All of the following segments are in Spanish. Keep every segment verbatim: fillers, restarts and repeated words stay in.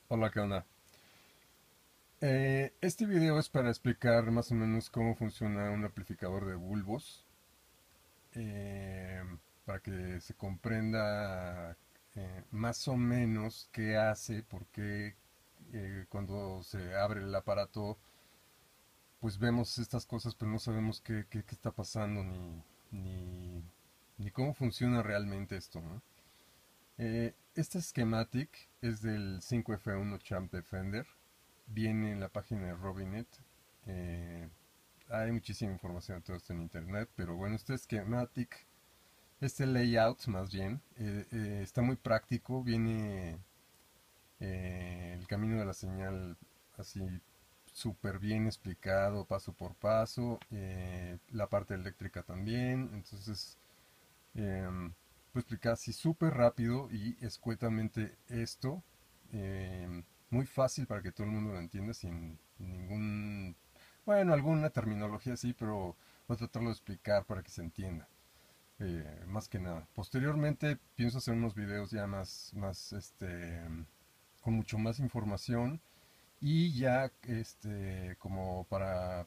Hola, ¿qué onda? Eh, este video es para explicar más o menos cómo funciona un amplificador de bulbos, eh, para que se comprenda eh, más o menos qué hace, por qué eh, cuando se abre el aparato, pues vemos estas cosas, pero no sabemos qué, qué- qué está pasando ni, ni, ni cómo funciona realmente esto, ¿no? Eh, este schematic es del cinco F uno Champ Defender. Viene en la página de Robinet. Eh, Hay muchísima información de todo esto en internet, pero bueno, este schematic, este layout más bien, eh, eh, está muy práctico. Viene eh, el camino de la señal así súper bien explicado, paso por paso, eh, la parte eléctrica también. Entonces, Em, puedo explicar así súper rápido y escuetamente esto. em, Muy fácil para que todo el mundo lo entienda sin ningún... Bueno, alguna terminología sí, pero voy a tratarlo de explicar para que se entienda. Eh, más que nada. Posteriormente pienso hacer unos videos ya más, más, este, con mucho más información y ya, este, como para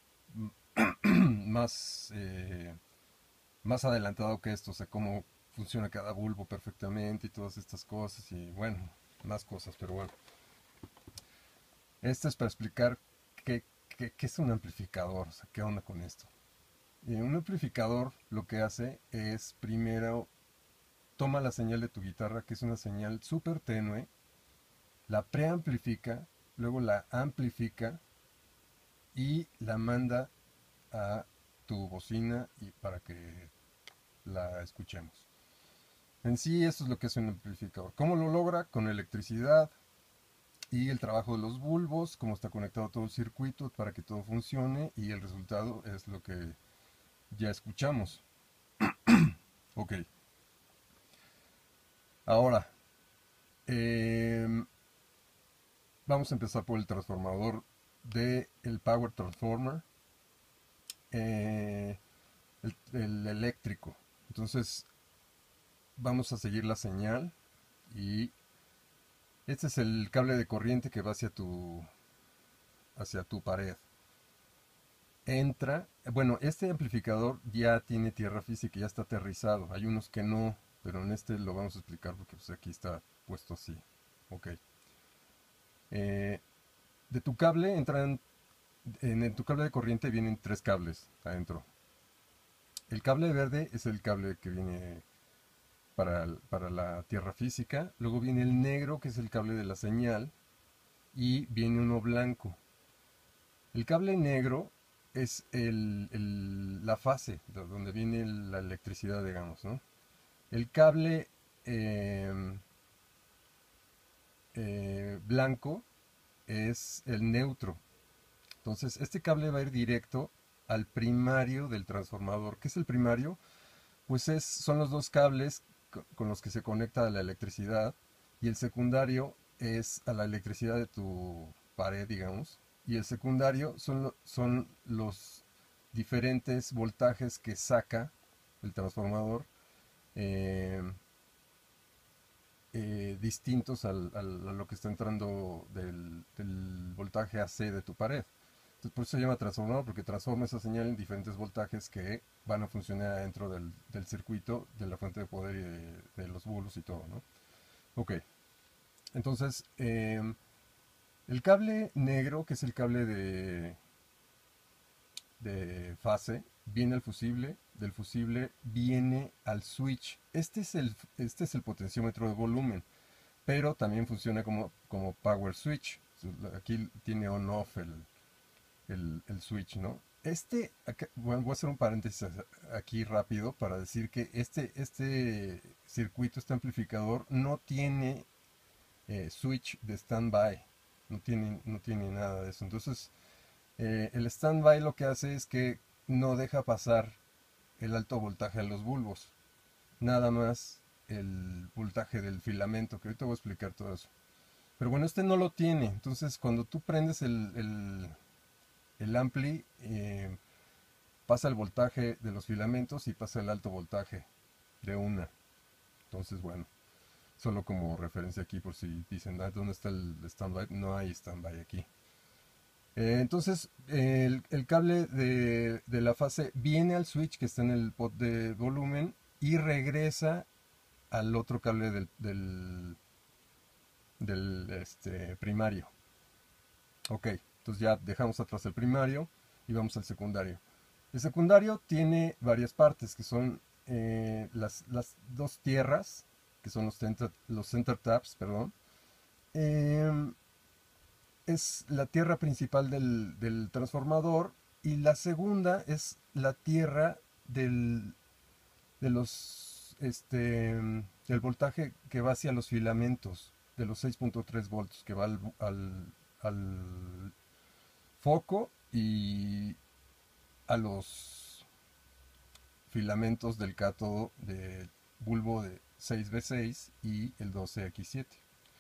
más, eh, más adelantado que esto, o sea, cómo funciona cada bulbo perfectamente y todas estas cosas y bueno, más cosas, pero bueno. Esto es para explicar qué, qué, qué es un amplificador, o sea, qué onda con esto. Eh, un amplificador lo que hace es primero toma la señal de tu guitarra, que es una señal súper tenue, la preamplifica, luego la amplifica y la manda a tu bocina y para que la escuchemos. En sí, eso es lo que es un amplificador. ¿Cómo lo logra? Con electricidad y el trabajo de los bulbos, cómo está conectado todo el circuito para que todo funcione y el resultado es lo que ya escuchamos. Ok, ahora eh, vamos a empezar por el transformador del el Power Transformer, eh, el, el eléctrico. Entonces vamos a seguir la señal y este es el cable de corriente que va hacia tu, hacia tu pared. Entra, bueno, este amplificador ya tiene tierra física, ya está aterrizado. Hay unos que no, pero en este lo vamos a explicar porque pues, aquí está puesto así. Ok. Eh, de tu cable entran, en el- tu cable de corriente vienen tres cables adentro. El cable verde es el cable que viene para, el- para la tierra física. Luego viene el negro, que es el cable de la señal. Y viene uno blanco. El cable negro es el, el- la fase de donde viene la electricidad, digamos, ¿no? El cable eh, eh, blanco es el neutro. Entonces, este cable va a ir directo al primario del transformador. ¿Qué es el primario? Pues es, son los dos cables co- con los que se conecta a la electricidad y el secundario es a la electricidad de tu pared, digamos. Y el secundario son, lo- son los diferentes voltajes que saca el transformador, eh, eh, distintos al, al- a lo que está entrando del, del voltaje A C de tu pared. Entonces, por eso se llama transformador, porque transforma esa señal en diferentes voltajes que van a funcionar dentro del, del circuito de la fuente de poder y de, de los bulbos y todo, ¿no? Ok, entonces eh, el cable negro, que es el cable de, de fase, viene al fusible, del fusible viene al switch. Este es el, este es el potenciómetro de volumen, pero también funciona como, como power switch. Aquí tiene on-off el, el, el switch, ¿no? Este, acá- bueno, voy a hacer un paréntesis aquí rápido para decir que este, este circuito, este amplificador, no tiene eh, switch de standby, no tiene, no tiene nada de eso. Entonces, eh, el standby lo que hace es que no deja pasar el alto voltaje a los bulbos, nada más el voltaje del filamento, que ahorita voy a explicar todo eso. Pero bueno, este no lo tiene, entonces cuando tú prendes el, el, el ampli, eh, pasa el voltaje de los filamentos y pasa el alto voltaje de una. Entonces, bueno, Solo como referencia aquí por si dicen, ah, ¿dónde está el standby? No hay standby aquí. Eh, entonces, el, el cable de, de la fase viene al switch que está en el pot de volumen y regresa al otro cable del, del, del este, primario. Ok, entonces ya dejamos atrás el primario y vamos al secundario. El secundario tiene varias partes que son eh, las, las dos tierras, que son los center, los center taps, perdón. Eh, es la tierra principal del, del transformador y la segunda es la tierra del, de los, este, del voltaje que va hacia los filamentos, de los seis punto tres volts, que va al, al, al foco y a los filamentos del cátodo del bulbo de seis B seis y el doce X siete.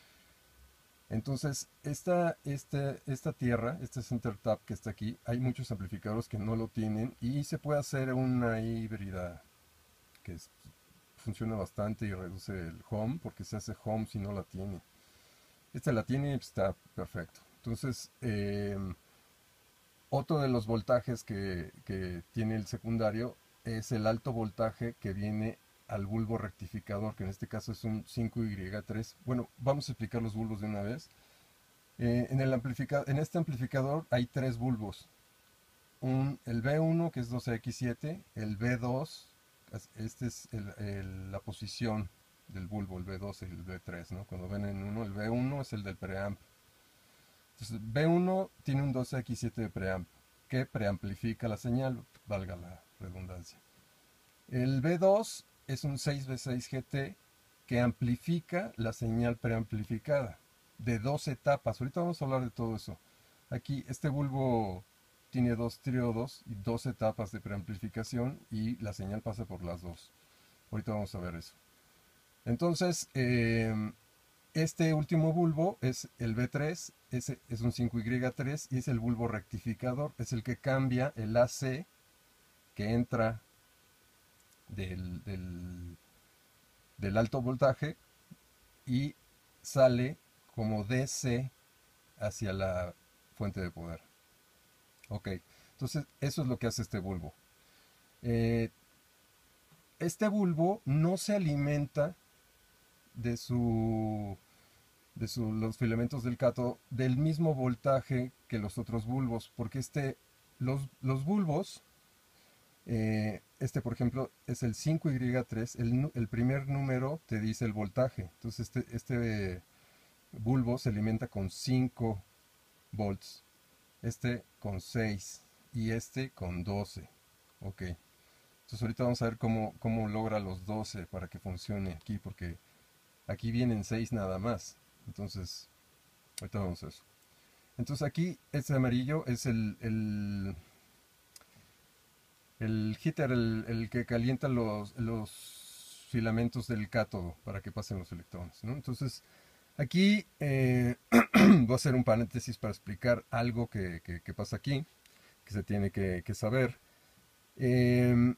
Entonces, esta, esta, esta tierra, este center tap que está aquí, hay muchos amplificadores que no lo tienen y se puede hacer una híbrida que es, funciona bastante y reduce el home, porque se hace home si no la tiene. Esta la tiene y está perfecto. Entonces, eh, otro de los voltajes que, que tiene el secundario es el alto voltaje que viene al bulbo rectificador, que en este caso es un cinco Y tres. Bueno, vamos a explicar los bulbos de una vez. Eh, en, el amplifica en este amplificador hay tres bulbos. Un, el B uno, que es doce X siete, el B dos, este es el, el, la posición del bulbo, el B dos y el B tres, ¿no? Cuando ven en uno, el B uno es el del preamp. Entonces, B uno tiene un doce X siete de preamp, que preamplifica la señal, valga la redundancia. El B dos es un seis B seis G T que amplifica la señal preamplificada de dos etapas. Ahorita vamos a hablar de todo eso. Aquí este bulbo tiene dos triodos y dos etapas de preamplificación y la señal pasa por las dos. Ahorita vamos a ver eso. Entonces, eh, este último bulbo es el B tres, ese es un cinco Y tres y es el bulbo rectificador, es el que cambia el A C que entra del, del, del alto voltaje y sale como D C hacia la fuente de poder. Ok, entonces eso es lo que hace este bulbo. Eh, este bulbo no se alimenta de su de su, los filamentos del cátodo del mismo voltaje que los otros bulbos, porque este, los, los bulbos, eh, este por ejemplo es el cinco Y tres, el, el primer número te dice el voltaje, entonces este, este bulbo se alimenta con cinco volts, este con seis y este con doce. Ok, entonces ahorita vamos a ver cómo, cómo logra los doce para que funcione aquí, porque aquí vienen seis nada más. Entonces, ahorita vamos a eso. Entonces aquí, este amarillo es el, el, el heater, el, el que calienta los, los filamentos del cátodo para que pasen los electrones, ¿no? Entonces, aquí eh, voy a hacer un paréntesis para explicar algo que, que, que pasa aquí, que se tiene que, que saber. Eh,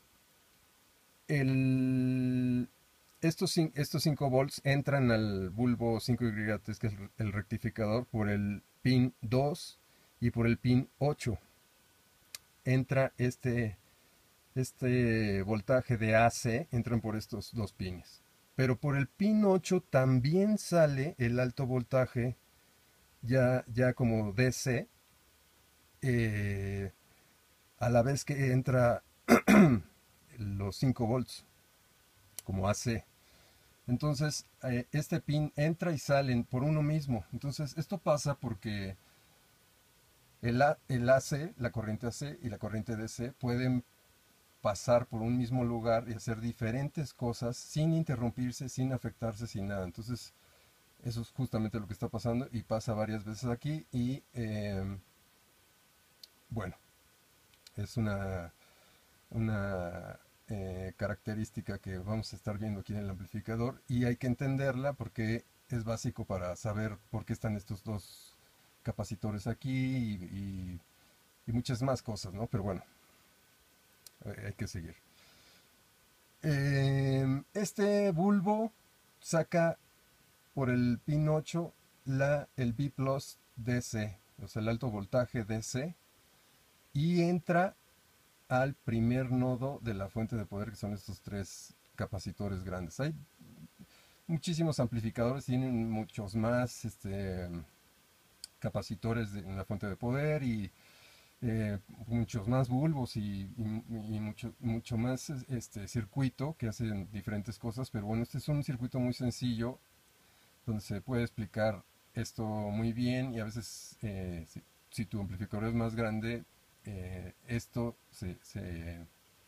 el, estos, estos cinco volts entran al bulbo cinco Y tres, que es el rectificador, por el pin dos y por el pin ocho. Entra este, este voltaje de A C, entran por estos dos pines. Pero por el pin ocho también sale el alto voltaje, ya, ya como D C, eh, a la vez que entra los cinco volts, como A C. Entonces, eh, este pin entra y sale por uno mismo. Entonces, esto pasa porque el, A, el A C, la corriente A C y la corriente D C pueden pasar por un mismo lugar y hacer diferentes cosas sin interrumpirse, sin afectarse, sin nada. Entonces, eso es justamente lo que está pasando y pasa varias veces aquí. Y eh, bueno, es una, una eh, característica que vamos a estar viendo aquí en el amplificador y hay que entenderla porque es básico para saber por qué están estos dos capacitores aquí y, y, y muchas más cosas, ¿no? Pero bueno, hay que seguir. Eh, este bulbo saca por el pin ocho la, el B plus D C, o sea, el alto voltaje D C, y entra al primer nodo de la fuente de poder, que son estos tres capacitores grandes. Hay muchísimos amplificadores, tienen muchos más este, capacitores de, en la fuente de poder y eh, muchos más bulbos y, y, y mucho, mucho más este, circuito que hacen diferentes cosas, pero bueno, este es un circuito muy sencillo donde se puede explicar esto muy bien y a veces eh, si, si, tu amplificador es más grande, eh, esto se, se,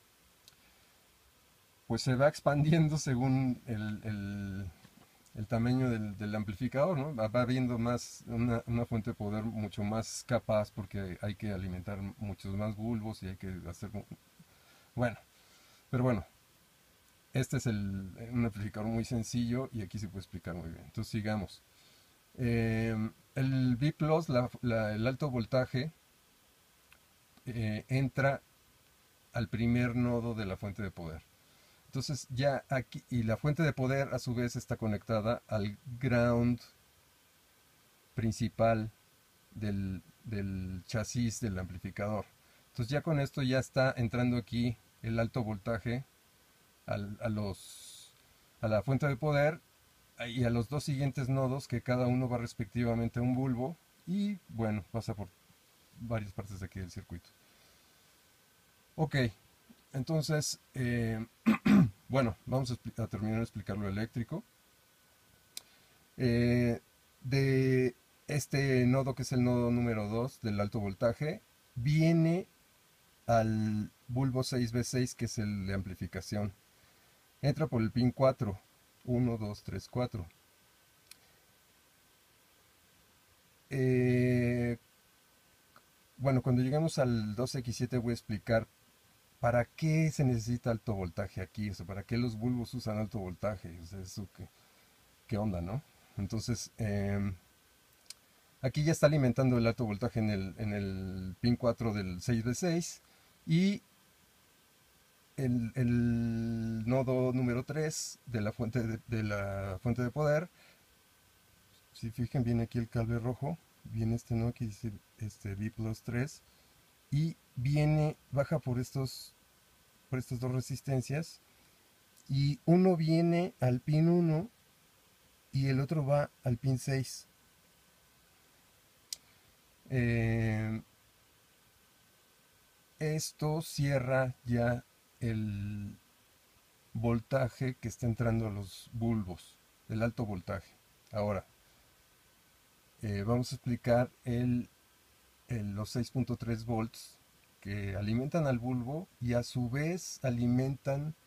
pues se va expandiendo según el, el, el tamaño del, del amplificador, ¿no? Va, va habiendo más, una, una fuente de poder mucho más capaz porque hay que alimentar muchos más bulbos y hay que hacer, bueno, pero bueno, este es el, un amplificador muy sencillo y aquí se puede explicar muy bien. Entonces sigamos. Eh, el B plus, la, la, el alto voltaje, eh, entra al primer nodo de la fuente de poder. Entonces ya aquí, y la fuente de poder a su vez está conectada al ground principal del, del chasis del amplificador. Entonces ya con esto ya está entrando aquí el alto voltaje al, a, los, a la fuente de poder y a los dos siguientes nodos, que cada uno va respectivamente a un bulbo y bueno, pasa por varias partes de aquí del circuito. Ok, entonces, eh, bueno, vamos a, a, terminar de explicar lo eléctrico. Eh, de este nodo, que es el nodo número dos del alto voltaje, viene al bulbo seis B seis, que es el de amplificación. Entra por el pin cuatro, uno, dos, tres, cuatro. Eh, bueno, cuando llegamos al dos equis siete voy a explicar para qué se necesita alto voltaje aquí, o sea, para qué los bulbos usan alto voltaje, o sea, eso que, qué onda, ¿no? Entonces, eh, aquí ya está alimentando el alto voltaje en el, en el pin cuatro del seis B seis y el, el nodo número tres de la fuente de, de la fuente de poder. Si fijan bien aquí el cable rojo, viene este nodo que dice este B plus tres y viene, baja por estos por estas dos resistencias y uno viene al pin uno y el otro va al pin seis. Eh, esto cierra ya el voltaje que está entrando a los bulbos, el alto voltaje. Ahora, eh, vamos a explicar el, el, los seis punto tres volts que alimentan al bulbo y a su vez alimentan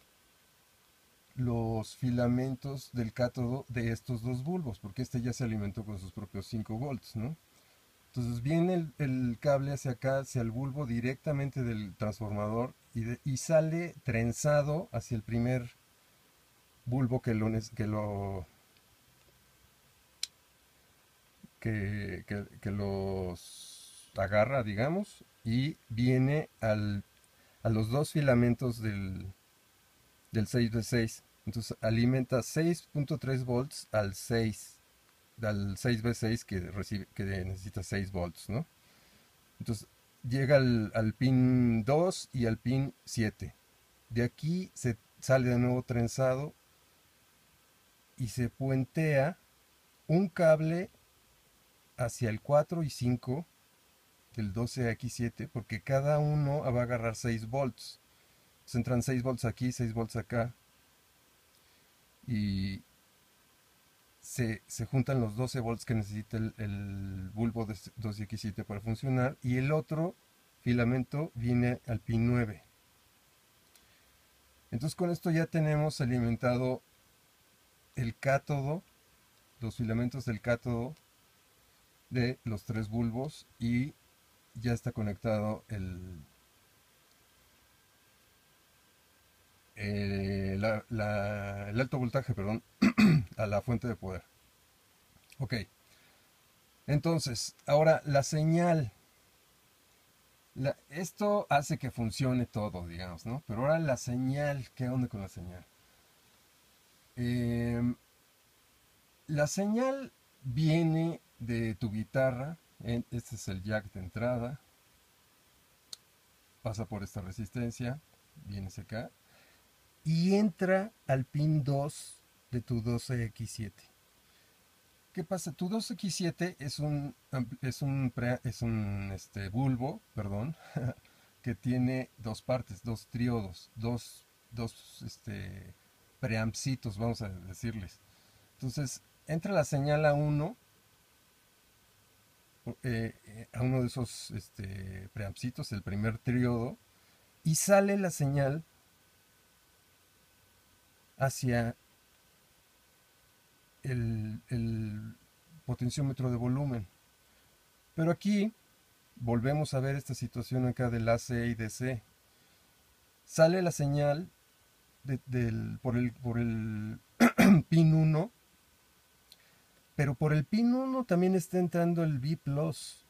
los filamentos del cátodo de estos dos bulbos, porque este ya se alimentó con sus propios cinco volts, ¿no? Entonces viene el, el cable hacia acá, hacia el bulbo directamente del transformador y, de, y sale trenzado hacia el primer bulbo que lo, que lo que, que, que los agarra, digamos, y viene al, a los dos filamentos del, del seis B seis. Entonces alimenta seis punto tres volts al seis, al seis B seis que, recibe, que necesita seis volts, ¿no? Entonces llega al, al pin dos y al pin siete. De aquí se sale de nuevo trenzado y se puentea un cable hacia el cuatro y cinco del doce equis siete, porque cada uno va a agarrar seis volts. Entonces entran seis volts aquí, seis volts acá. Y se, se juntan los doce volts que necesita el, el bulbo de doce equis siete para funcionar. Y el otro filamento viene al pin nueve. Entonces con esto ya tenemos alimentado el cátodo, los filamentos del cátodo de los tres bulbos y ya está conectado el, eh, la, la, el alto voltaje, perdón, a la fuente de poder. Ok, entonces, ahora la señal. La, esto hace que funcione todo, digamos, ¿no? Pero ahora la señal, ¿qué onda con la señal? Eh, La señal viene de tu guitarra. en- Este es el jack de entrada. Pasa por esta resistencia. Viene hacia acá. Y entra al pin dos de tu doce equis siete. ¿Qué pasa? Tu doce equis siete es un, es un, pre- es un este, bulbo, perdón, que tiene dos partes, dos triodos, dos, dos este, preampsitos, vamos a decirles. Entonces, entra la señal a uno, eh, eh, a uno de esos este, preampsitos, el primer triodo, y sale la señal hacia el, el potenciómetro de volumen. Pero aquí volvemos a ver esta situación acá del A C y D C. Sale la señal de- del, por el, por el pin uno, pero por el pin uno también está entrando el V plus.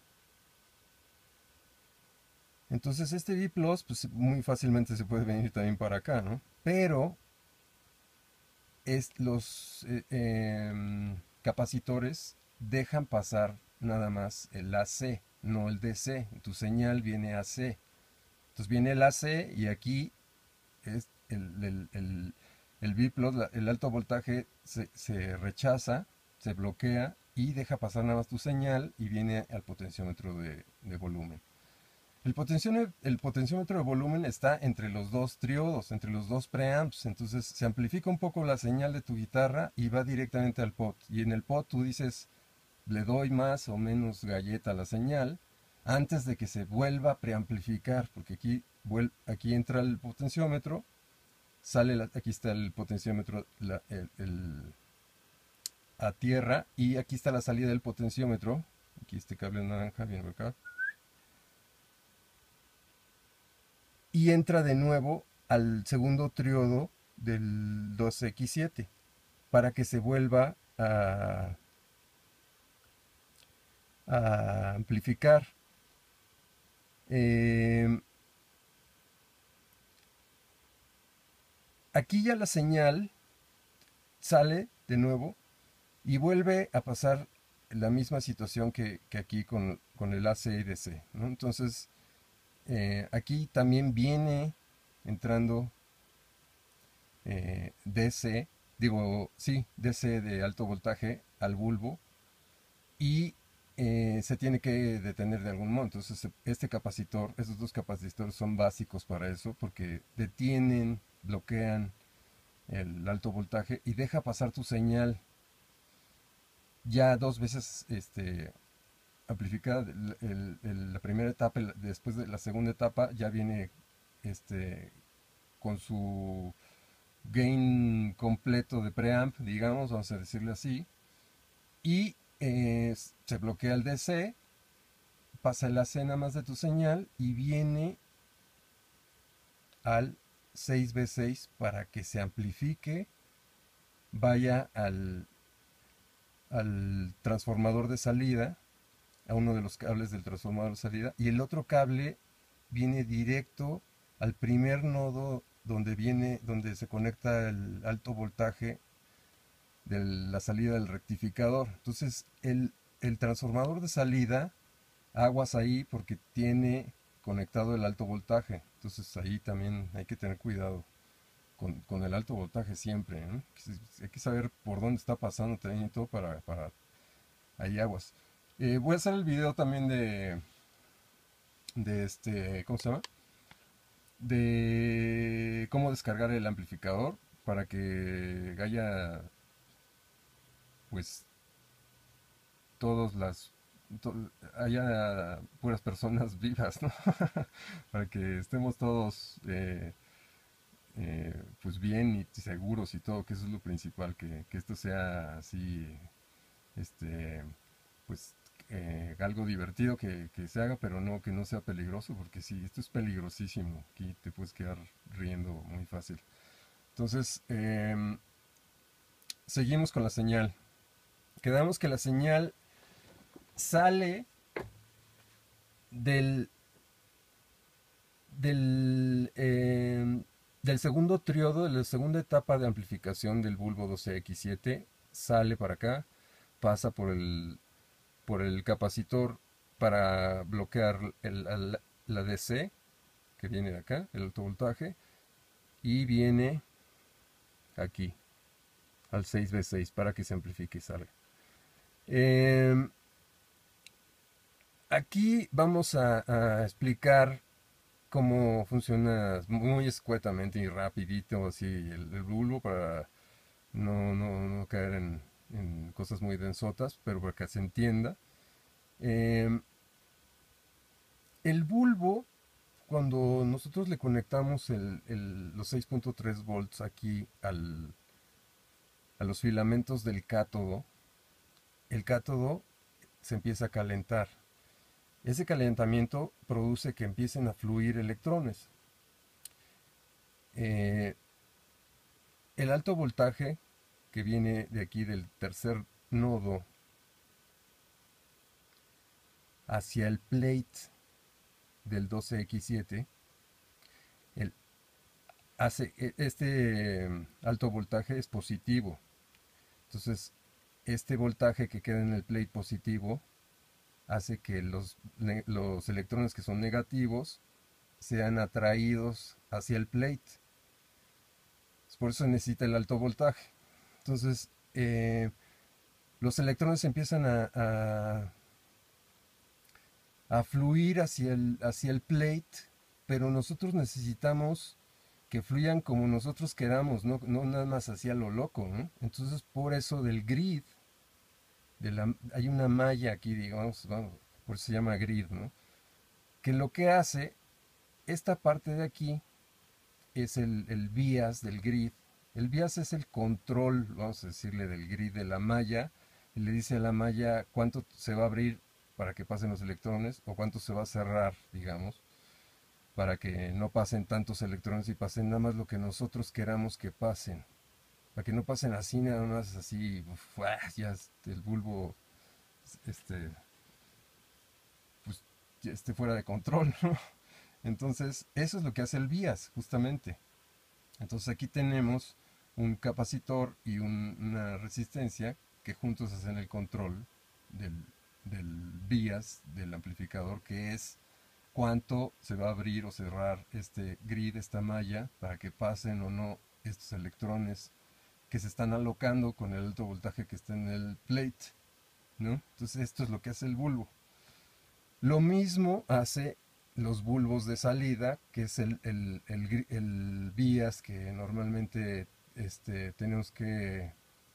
Entonces este V plus pues, muy fácilmente se puede venir también para acá, ¿no? Pero es, los eh, em, capacitores dejan pasar nada más el A C, no el D C. Tu señal viene A C. Entonces viene el A C y aquí es el, el, el, el V plus, la- el alto voltaje se, se rechaza, se bloquea y deja pasar nada más tu señal y viene al potenciómetro de, de volumen. El potenciómetro, el potenciómetro de volumen está entre los dos triodos, entre los dos preamps, entonces se amplifica un poco la señal de tu guitarra y va directamente al pot. Y en el pot tú dices, le doy más o menos galleta a la señal antes de que se vuelva a preamplificar, porque aquí, vuel- aquí entra el potenciómetro, sale la- aquí está el potenciómetro la- el- el- a tierra y aquí está la salida del potenciómetro. Aquí este cable naranja viene por acá. Y entra de nuevo al segundo triodo del dos equis siete para que se vuelva a, a amplificar. Eh, Aquí ya la señal sale de nuevo y vuelve a pasar la misma situación que, que aquí con, con el A C y D C, ¿no? Entonces, eh, aquí también viene entrando eh, D C, digo, sí, D C de alto voltaje al bulbo y eh, se tiene que detener de algún modo. Entonces, este capacitor, estos dos capacitores son básicos para eso porque detienen, bloquean el alto voltaje y deja pasar tu señal ya dos veces este, amplificada. El- el- el- la primera etapa, el- después de la segunda etapa, ya viene este, con su gain completo de preamp, digamos, vamos a decirle así, y eh, se bloquea el D C, pasa la cena más de tu señal y viene al seis B seis para que se amplifique, vaya al, al transformador de salida, a uno de los cables del transformador de salida, y el otro cable viene directo al primer nodo donde viene, donde se conecta el alto voltaje de la salida del rectificador. Entonces, el, el transformador de salida, aguas ahí porque tiene conectado el alto voltaje. Entonces, ahí también hay que tener cuidado con, con el alto voltaje siempre, ¿eh? Hay que saber por dónde está pasando también y todo para, para ahí aguas. Eh, voy a hacer el video también de, de este, ¿cómo se llama? De cómo descargar el amplificador para que haya, pues, todas las, to- haya puras personas vivas, ¿no? Para que estemos todos, eh, eh, pues, bien y seguros y todo, que eso es lo principal, que, que esto sea así, este, pues, eh, algo divertido que, que se haga, pero no que no sea peligroso, porque sí, esto es peligrosísimo, aquí te puedes quedar riendo muy fácil. Entonces, em, seguimos con la señal. Quedamos que la señal sale del, del, em, del segundo triodo, de la segunda etapa de amplificación del bulbo doce equis siete, sale para acá, pasa por el, por el capacitor para bloquear el, el- la D C que viene de acá, el alto voltaje, y viene aquí al seis B seis para que se amplifique y salga. Em, aquí vamos a, a explicar cómo funciona muy escuetamente y rapidito así el, el bulbo para no, no, no caer en, en cosas muy densotas, pero para que se entienda. Em, el bulbo, cuando nosotros le conectamos el, el- los seis punto tres volts aquí al, a los filamentos del cátodo, el cátodo se empieza a calentar. Ese calentamiento produce que empiecen a fluir electrones. Eh, el alto voltaje que viene de aquí del tercer nodo hacia el plate del doce equis siete, el, hace, e, este mm, alto voltaje es positivo. Entonces, este voltaje que queda en el plate positivo hace que los, los electrones que son negativos sean atraídos hacia el plate. Por eso necesita el alto voltaje. Entonces, eh, los electrones empiezan a, a, a fluir hacia el, hacia el plate, pero nosotros necesitamos que fluyan como nosotros queramos, no, no nada más hacia lo loco, ¿no? Entonces, por eso del grid, de la, hay una malla aquí, digamos, vamos, por eso se llama grid, ¿no? Que lo que hace, esta parte de aquí, es el, el bias del grid. El bias es el control, vamos a decirle, del grid de la malla. Y le dice a la malla cuánto se va a abrir para que pasen los electrones o cuánto se va a cerrar, digamos, para que no pasen tantos electrones y pasen nada más lo que nosotros queramos que pasen. Para que no pasen así, nada más así, uf, ah, ya este, el bulbo este, pues, ya esté fuera de control, ¿no? Entonces, eso es lo que hace el bias, justamente. Entonces aquí tenemos un capacitor y un- una resistencia que juntos hacen el control del, del bias del amplificador, que es cuánto se va a abrir o cerrar este grid, esta malla, para que pasen o no estos electrones que se están alocando con el alto voltaje que está en el plate, ¿no? Entonces esto es lo que hace el bulbo. Lo mismo hace los bulbos de salida, que es el, el, el, el bias que normalmente este, tenemos que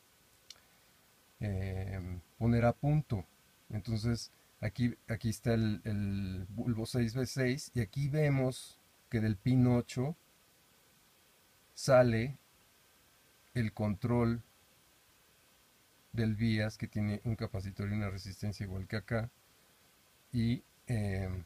eh, poner a punto. Entonces, aquí, aquí está el, el bulbo seis B seis y aquí vemos que del pin ocho sale el control del bias que tiene un capacitor y una resistencia igual que acá. Y eh,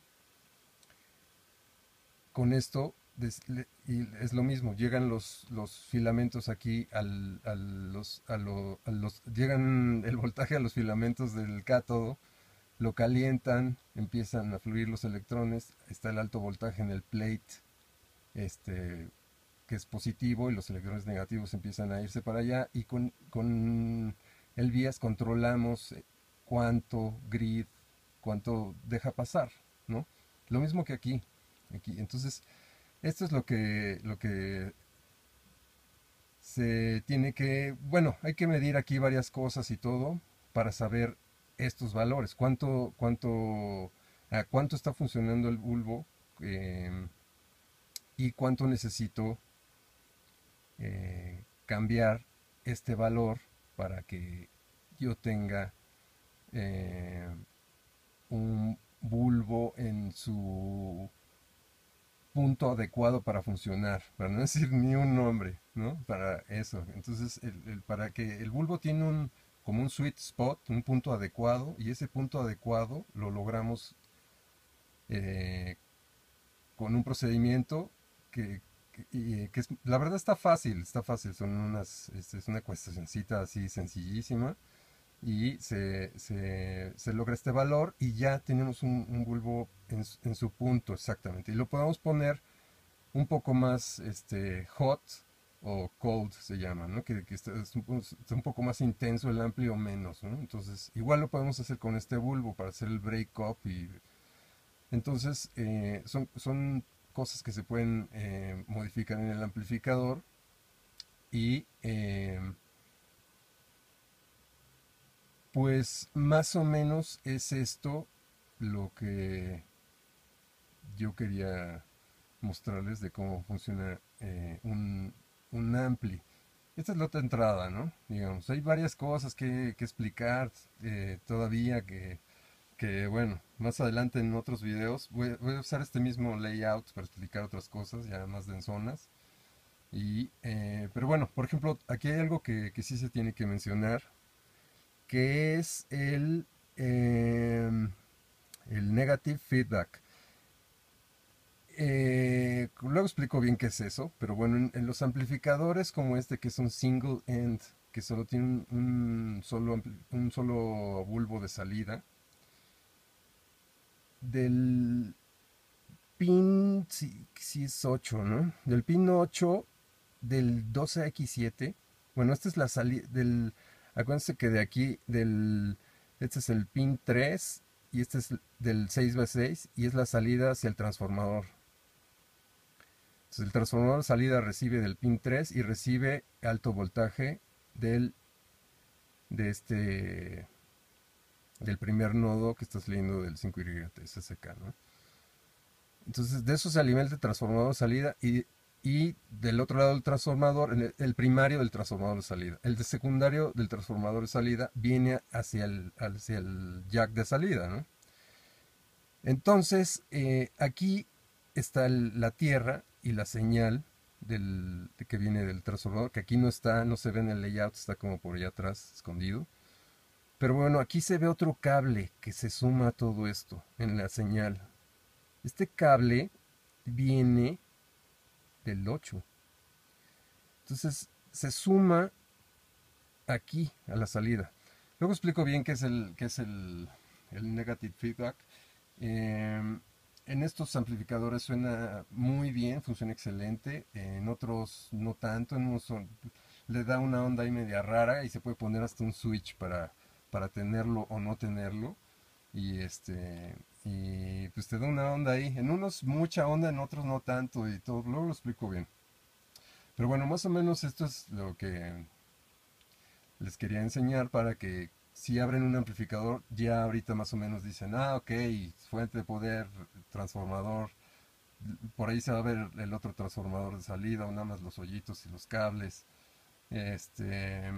con esto y es lo mismo, llegan los, los filamentos aquí al, al los, a lo, a los, llegan el voltaje a los filamentos del cátodo, lo calientan, empiezan a fluir los electrones, está el alto voltaje en el plate, este, que es positivo, y los electrones negativos empiezan a irse para allá, y con, con el bias controlamos cuánto grid, cuánto deja pasar, ¿no? Lo mismo que aquí, aquí. Entonces, esto es lo que, lo que se tiene que, bueno, hay que medir aquí varias cosas y todo para saber estos valores, cuánto, cuánto, a cuánto está funcionando el bulbo, eh, y cuánto necesito eh, cambiar este valor para que yo tenga eh, un bulbo en su punto adecuado para funcionar, para no decir ni un nombre, ¿no? Para eso. Entonces, el, el- para que el bulbo tiene un, como un sweet spot, un punto adecuado, y ese punto adecuado lo logramos eh, con un procedimiento que, que, y, que es, la verdad está fácil, está fácil, son unas, es, es una cuestioncita así sencillísima, y se, se, se logra este valor y ya tenemos un, un bulbo en, en su punto exactamente. Y lo podemos poner un poco más este, hot o cold se llama, ¿no? Que, que está, es un, está un poco más intenso el ampli o menos, ¿no? Entonces, igual lo podemos hacer con este bulbo para hacer el break up y entonces eh, son, son cosas que se pueden eh, modificar en el amplificador y eh, pues más o menos es esto lo que yo quería mostrarles de cómo funciona eh, un, un ampli. Esta es la otra entrada, ¿no? Digamos, hay varias cosas que, que explicar eh, todavía que, que, bueno, más adelante en otros videos voy, voy a usar este mismo layout para explicar otras cosas ya más densonas. Y, eh, pero bueno, por ejemplo, aquí hay algo que, que sí se tiene que mencionar, que es el, em, el negative feedback. Eh, luego explico bien qué es eso, pero bueno, en, en los amplificadores como este que es un single end, que solo tiene un, un solo, ampli- un solo bulbo de salida, del pin, si, si es ocho, ¿no? Del pin ocho del doce x siete, bueno, esta es la salida del, acuérdense que de aquí, del, este es el pin tres y este es del seis b seis y es la salida hacia el transformador. Entonces el transformador de salida recibe del pin tres y recibe alto voltaje del, de este, del primer nodo que estás leyendo del cinco Y T S S K, ¿no? Entonces de eso se alimenta el transformador de salida y, y del otro lado del transformador, el, el primario del transformador de salida. El de secundario del transformador de salida viene hacia el, hacia el jack de salida, ¿no? Entonces, eh, aquí está el- la tierra y la señal del, de que viene del transformador, que aquí no está, no se ve en el layout, está como por allá atrás, escondido. Pero bueno, aquí se ve otro cable que se suma a todo esto en la señal. Este cable viene del ocho. Entonces, se suma aquí a la salida. Luego explico bien qué es el, qué es el, el negative feedback. Eh, en estos amplificadores suena muy bien, funciona excelente. En otros no tanto. En unos son- le da una onda ahí media rara y se puede poner hasta un switch para, para tenerlo o no tenerlo. Y este y pues te da una onda ahí. En unos mucha onda, en otros no tanto y todo. Luego lo explico bien. Pero bueno, más o menos esto es lo que les quería enseñar para que si abren un amplificador, ya ahorita más o menos dicen, ah, ok, fuente de poder, transformador, por ahí se va a ver el otro transformador de salida, o nada más los hoyitos y los cables, este,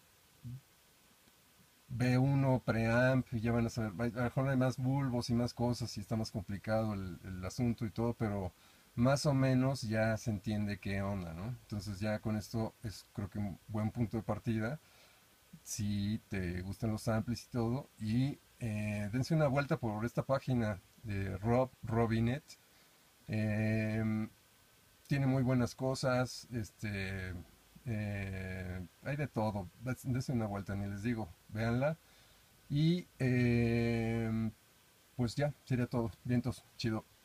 B uno, preamp, y ya van a saber, a lo mejor hay más bulbos y más cosas y está más complicado el, el asunto y todo, pero más o menos ya se entiende qué onda, ¿no? Entonces ya con esto es creo que un buen punto de partida si te gustan los amplis y todo. Y eh, dense una vuelta por esta página de Rob Robinet. Eh, tiene muy buenas cosas. Este, eh, hay de todo. Dense una vuelta, ni les digo. Véanla. Y eh, pues ya, sería todo. Vientos, chido.